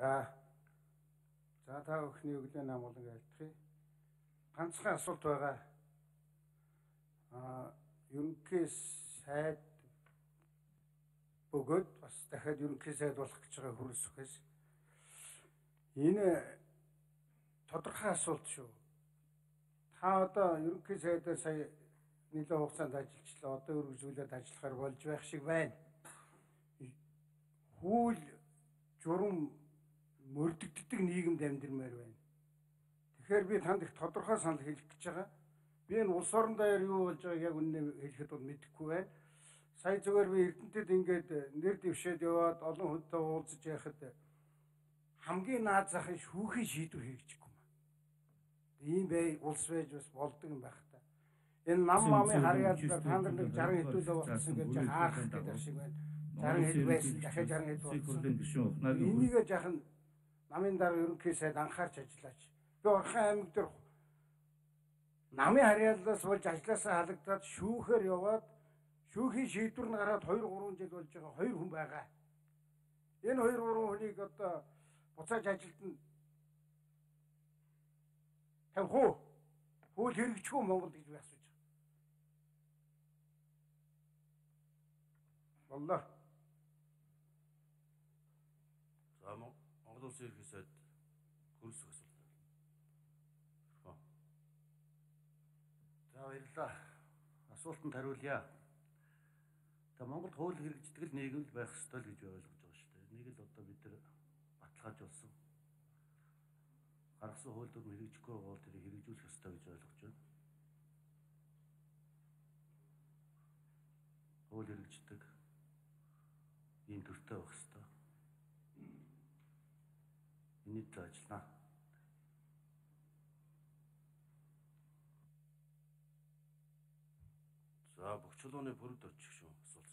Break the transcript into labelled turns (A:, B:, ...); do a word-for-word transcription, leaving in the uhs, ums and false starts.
A: За. За та өхний өглөө нам болон айлтгая. Ганцхан асуулт байгаа. Аа, ерөнхий сайд бөгөөд бас дахиад ерөнхий сайд болох гэж байгаа хөрөлсөхөөс. Энэ тодорхой асуулт шүү. Та одоо ерөнхий сайдаар сая нэлээд хугацаанд ажиллачлаа. Одоо үргэлжлүүлээд ажиллахаар болж байх шиг байна. Хууль журам мөрдөгддөг нийгэмд амьдрмаар байна. Тэгэхээр би танд их тодорхой санал хэлэх гэж байгаа. Би энэ улс орон даяар юу болж байгааг яг үнэ хэлэхэд бол мэдэхгүй байна. Сая зүгээр би Эрдэнэтэд ингээд нэр дэвшээд яваад олон хүнтэй уулзаж яхад хамгийн наад захын шүүхийн шийдвэр хийчихгүй юм. Ийм бай улс байж бас болдог юм байх та. Энэ нам мамын харьяалаар та нар нэг жарган хэдүүлээ болсон гэж хаах гэдэг шиг байна. Жарган хэд байсан дахиад жарган хэд болсон. Энийг жаахан намын дараа ерөнхий сайд анхаарч ажиллаач. Би Орхон аймаг дээр намын харьяалаас болж ажилласаа халагдаад шүүхээр яваад шүүхийн шийдвэр нь гараад хоёр гурван жил болж байгаа хоёр хүн байгаа. Энэ хоёр гурван хүнийг одоо буцааж ажилд нь тавих уу? Хууль хэрэгжихгүй Монголд гэж би асууж байгаа. Боллоо.
B: За Монгол Улсын ерөнхий сайд хөрөлсөх асуулт. За баярлалаа. Асуултанд хариулъя. За Монголд хууль хэрэгждэг нийгэм л байх ёстой л гэж ойлгож байгаа шүү дээ. Нэг л одоо бид нар баталгаажуулсан. Гаргасан хууль дүрм хэрэгжихгүй байгаа бол тэрийг хэрэгжүүлэх ёстой гэж ойлгож байна. Хууль хэрэгждэг ийм төртөө байх ёстой. Энийг л ажиллана. За бүх чулууны бүрд очих шүү асуулт.